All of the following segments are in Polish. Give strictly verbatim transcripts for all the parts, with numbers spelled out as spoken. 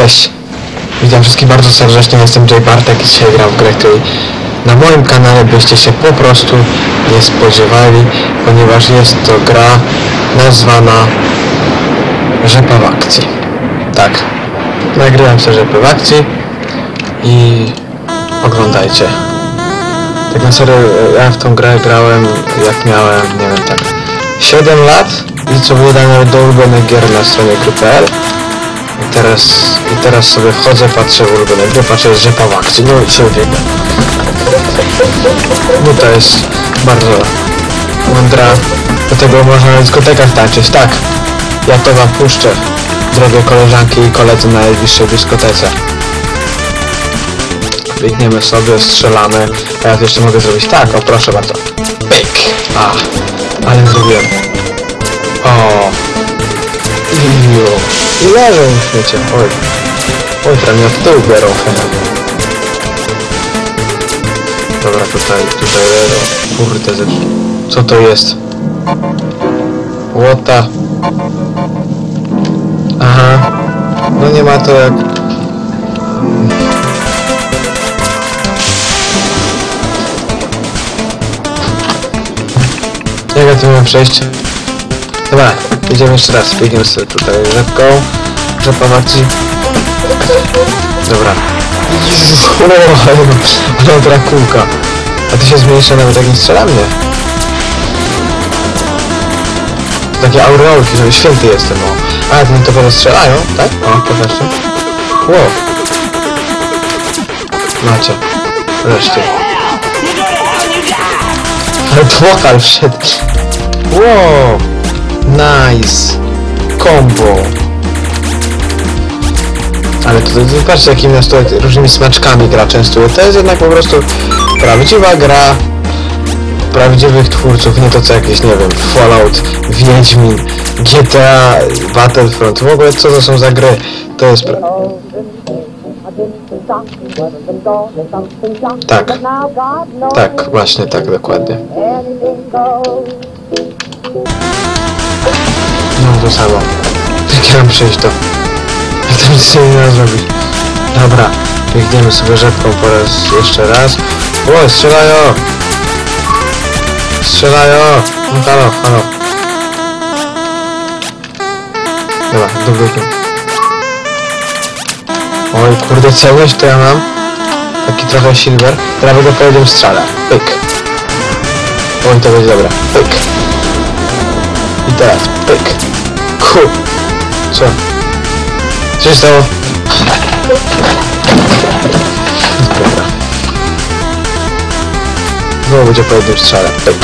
Cześć! Witam wszystkich bardzo serdecznie, jestem Jay Bartek i dzisiaj gram w grę, której na moim kanale byście się po prostu nie spodziewali, ponieważ jest to gra nazwana Rzepa w akcji. Tak, nagrywam sobie Rzepę w akcji i oglądajcie. Tak na serio, ja w tą grę grałem jak miałem, nie wiem, tak siedem lat i co było dane do ulubionych gier na stronie gry kropka p l. I teraz, I teraz sobie wchodzę, patrzę w ulubione gry, patrzę, jest Rzepa w akcji, no i się uwielbiam. No to jest bardzo mądra, do tego można na dyskotekach tańczyć, tak. Ja to wam puszczę, drogie koleżanki i koledzy na najbliższej dyskotece. Biegniemy sobie, strzelamy, a ja to jeszcze mogę zrobić tak, o proszę bardzo. Pyk! A, ale zrobiłem. O! Iu. I leżą w świecie, oj. Oj, prawie mnie w tył biorą. Dobra, tutaj, tutaj leżą. Kurde, ze... co to jest? Łota. Aha. No nie ma to jak... Jak ja tu mam przejść? Dobra, idziemy jeszcze raz, biegniemy sobie tutaj rzepką, rzepa w akcji. Dobra. O, dobra kółka. A to się zmniejsza nawet jak nie strzela mnie. To takie aureolki, żeby święty jestem, o. A, to mi to potem strzelają, tak? O, popatrzcie. Wow. Macie. Wreszcie. Ale tłokal wszedł. Wow. Nice! Combo! Ale tutaj patrzcie, jakimi nas tutaj różnymi smaczkami gra częstuje. To jest jednak po prostu prawdziwa gra prawdziwych twórców, nie to co jakieś, nie wiem, Fallout, Wiedźmin, G T A, Battlefront. W ogóle co to są za gry? To jest pra... Tak. Tak, właśnie tak, dokładnie. No to samo. Jak ja mam przejść to? Jak to nic nie ma zrobić? Dobra, biegniemy sobie rzepką po raz jeszcze raz. O, strzelają! Strzelają! No halo, halo. Dobra, dobry. Oj, kurde, celość to ja mam. Taki trochę silver. Teraz będę po jednym strzale. Pyk. Oj, to będzie dobra. Pyk. I teraz pyk. Ku. Co? Co się stało? Dobra. Znowu będzie po jednym strzale. Pyk.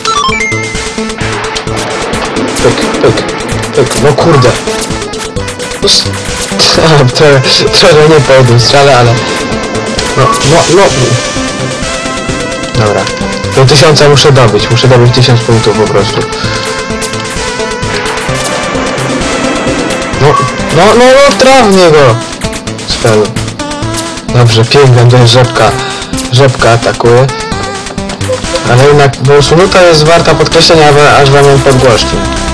Pyk, pyk, pyk. No kurde. trochę, trochę nie po jednym strzale, ale... No, no, no. Dobra. Do tysiąca muszę dobyć. Muszę dobyć tysiąc punktów po prostu. No, no, no, no, trawnie go! Spelu. Dobrze, piękna, to jest rzepka. Rzepka atakuje. Ale jednak po prostu nuta jest warta podkreślenia, aż wam ją podgłośnię.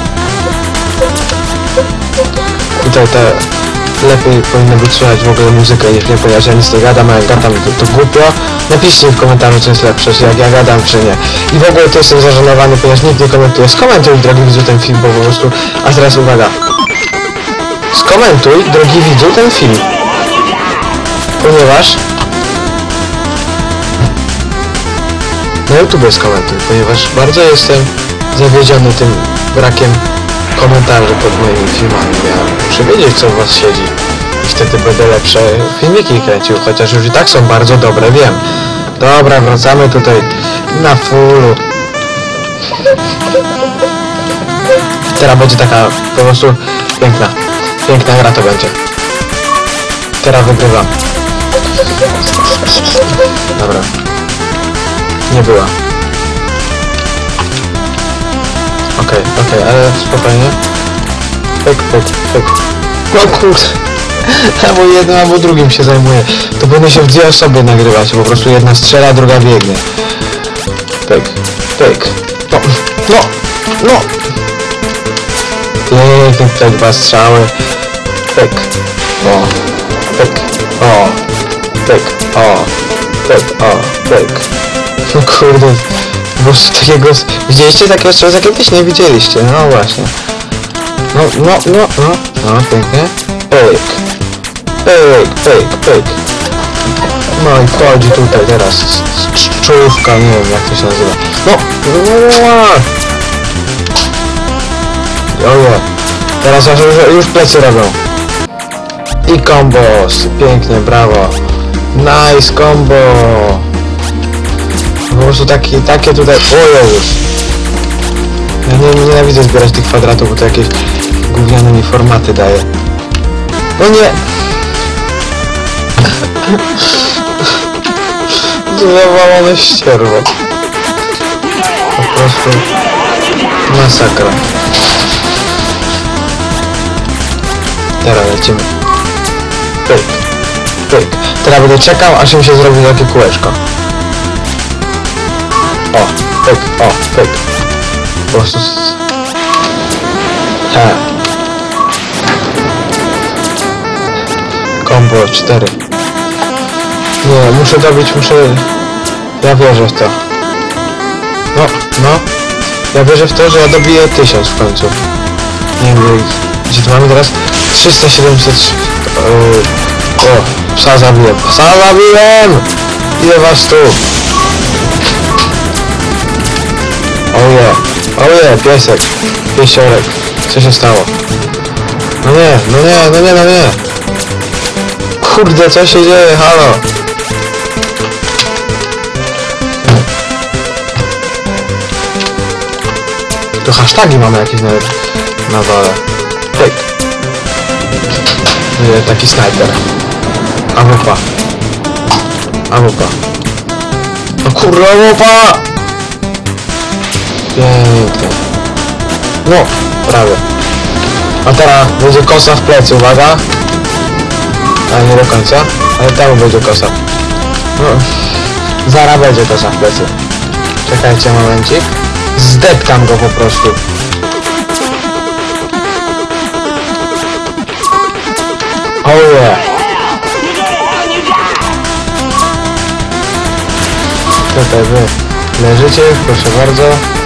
Tutaj te... lepiej powinno być słychać w ogóle muzykę niż mnie, ponieważ ja nic nie gadam, a jak gadam to, to głupio. Napiszcie w komentarzu, co jest lepsze, czy jak ja gadam, czy nie. I w ogóle to jestem zażenowany, ponieważ nikt nie komentuje. Skomentuj, drogi widzu, ten film, bo po prostu... A teraz uwaga. Skomentuj, drogi widzu, ten film. Ponieważ... Na YouTube skomentuj, ponieważ bardzo jestem zawiedziony tym brakiem komentarzy pod moimi filmami. Ja muszę wiedzieć, co w was siedzi. I wtedy będę lepsze filmiki kręcił, chociaż już i tak są bardzo dobre, wiem. Dobra, wracamy tutaj na fullu. Teraz będzie taka po prostu piękna. Piękna gra to będzie. Teraz wygrywam. Dobra. Nie była. Okej, okay, okej, okay, ale spokojnie. Pyk, pyk, pyk. No kurde. Albo jednym, albo drugim się zajmuje. To powinno się w dwie osoby nagrywać. Po prostu jedna strzela, druga biegnie. Pyk, pyk. No, no, no. Pięknie, tutaj dwa strzały. Pyk. O. pyk, o, pyk, o, pyk. No kurde, po prostu takiego... Widzieliście takiego strzału? Kiedyś nie widzieliście, no właśnie. No, no, no, no, no, pięknie. Pyk, pyk, pyk, pyk. No i wchodzi tutaj teraz czczówka, nie wiem jak to się nazywa. No, oje, teraz już, już plecy robią. I kombos, pięknie, brawo. Nice combo. Po prostu taki, takie tutaj, oje już. Ja nie, nienawidzę zbierać tych kwadratów, bo to jakieś gówniane mi formaty daje. No nie! Zawalone ścierwo. Po prostu masakra. Teraz lecimy. Pyk, pyk. Teraz będę czekał, aż mi się zrobi takie kółeczko. O, pyk, o, pyk. Po prostu... He. Combo cztery. Nie, muszę dobić, muszę... Ja wierzę w to. No, no. Ja wierzę w to, że ja dobiję tysiąc w końcu. Nie wiem, gdzie to mamy teraz? trzysta siedemset... O, psa zabiłem. Psa zabiłem! Ile was tu? Oje, oje, piesek. Piesiorek. Co się stało? No nie, no nie, no nie, no nie. Kurde, co się dzieje? Halo? To hasztagi mamy jakieś nawet na dole. Pyk. Nie, taki snajper. Awupa. Awupa. No kurwa, awupa! Pięknie. No, prawie. A teraz będzie kosa w plecy, uwaga. Ale nie do końca. Ale tam będzie kosa. No, zaraz będzie kosa w plecy. Czekajcie momencik. Zdeptam go po prostu. Oje. Tutaj wy leżycie, proszę bardzo.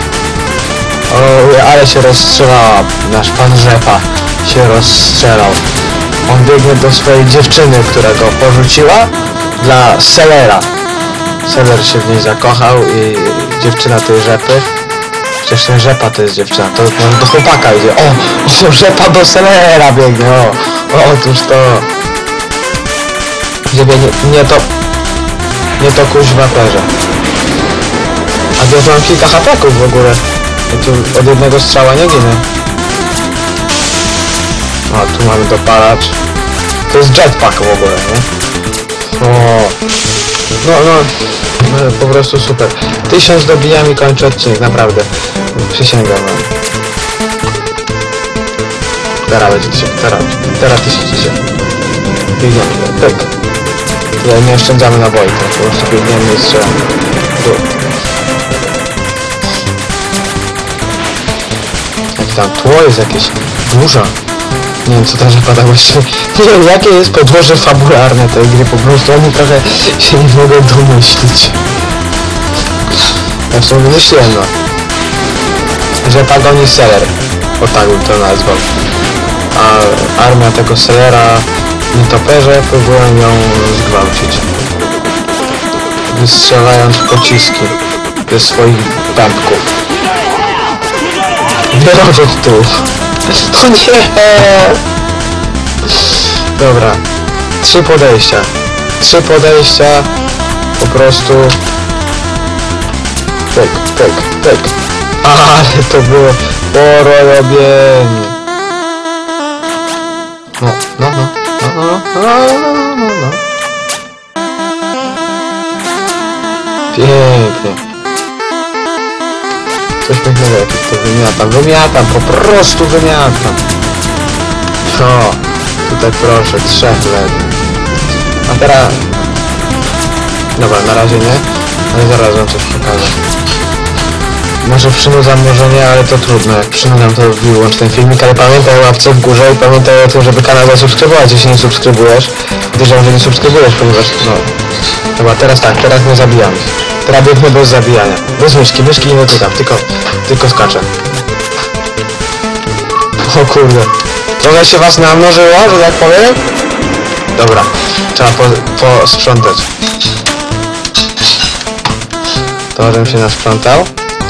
O, ale się rozstrzelała. Nasz pan Rzepa się rozstrzelał. On biegnie do swojej dziewczyny, która go porzuciła dla Sellera. Seller się w niej zakochał i dziewczyna tej Rzepy. Przecież ten Rzepa to jest dziewczyna, to do chłopaka idzie. O, o, Rzepa do Sellera biegnie, o. O, otóż to. Żeby nie, nie to... Nie to kuźwa perze. A ja tu mam kilka hapeków w ogóle. Ja tu od jednego strzała nie ginę. O, tu mamy dopalacz. To jest jetpack w ogóle, nie? O, no, no, no, po prostu super. Tysiąc dobijam i kończę odcinek, naprawdę. Przysięgam wam. Teraz będzie tysiąc, teraz, teraz tysiąc się. Biegniemy, pyk. Nie, nie oszczędzamy naboi, po prostu biegniemy i strzelamy. Tu. Jak tam tło jest jakieś burza. Nie wiem co ta rzepada właściwie. Nie wiem jakie jest podłoże fabularne tej gry, po prostu oni trochę się nie mogą domyślić. Ja w sumie wymyśliłem no. Rzepa goni Seller. O tak bym to nazwał. A armia tego Sellera, nietoperze próbują ją zgwałcić. Wystrzelając pociski ze swoich dampków. Wyrobić tu. To nie! Dobra. Trzy podejścia. Trzy podejścia. Po prostu... Pyk, pyk, pyk. Ale to było porobienie. No, no, no, no, no, no, no, no. Pięknie. Coś pięknego, jak to wymiatam, wymiatam, po prostu wymiatam. O, tutaj proszę, trzech leży. A teraz... Dobra, na razie nie, ale zaraz wam coś pokażę. Może przynudzam, może nie, ale to trudno. Jak przynudzam, to wyłącz ten filmik, ale pamiętaj o łapce w górze i pamiętaj o tym, żeby kanał zasubskrybować, jeśli nie subskrybujesz. Podejrzewam, że nie subskrybujesz, ponieważ no... Chyba teraz tak, teraz nie zabijamy. Teraz biegnę bez zabijania. Bez myszki, myszki nie dotykam, tylko... tylko skaczę. O kurde. Trochę się was namnożyło, że tak powiem? Dobra, trzeba po, posprzątać. To, żebym się nasprzątał.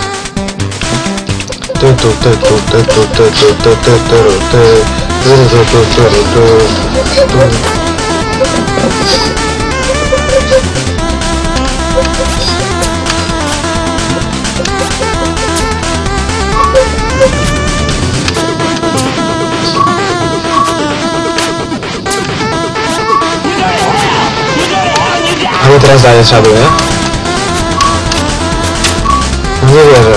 Tu tu tu tu tu tu tu tu tu tu tu tu tu tu. A my teraz dalej trzeba było, nie? Nie wierzę.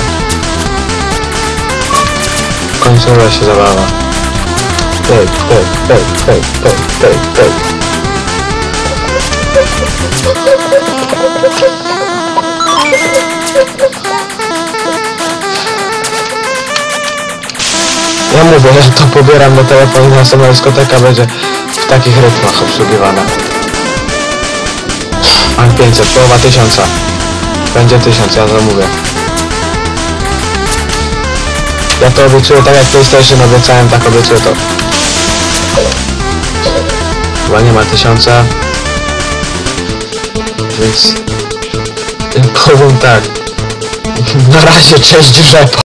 W końcu uda się zabawa. Pyk, pyk, pyk, pyk, pyk, pyk, pyk. Ja mówię, że to pobieram do telefonu, na sama dyskoteka będzie w takich rytmach obsługiwana. Mam pięćset, połowa tysiąca. Będzie tysiąc, ja to mówię. Ja to obiecuję tak jak PlayStation obiecałem, tak obiecuję to. Chyba nie ma tysiąca. Więc... powiem tak. Na razie, cześć rzepa.